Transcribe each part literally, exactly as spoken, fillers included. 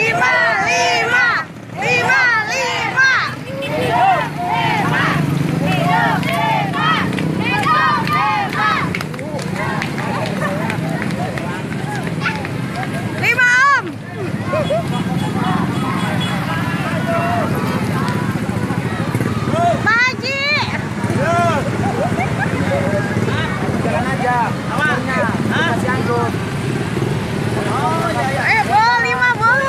lima, lima, lima, lima. Hidup lima, hidup lima, hidup lima. Lima om. Pak Haji. Jalan aja. Awalnya kasih angkut. Oh ya ya. Eh bol lima bol.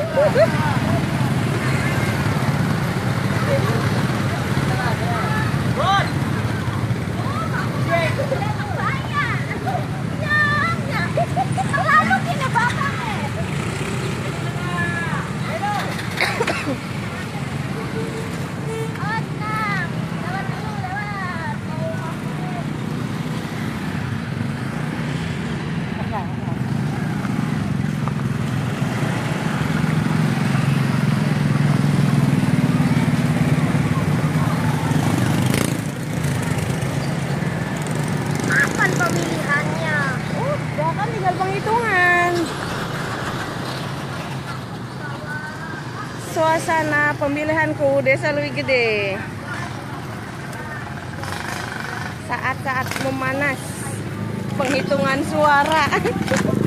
Pemilihannya udah kan tinggal penghitungan. Suasana pemilihanku Desa Lui Gede saat-saat memanas penghitungan suara.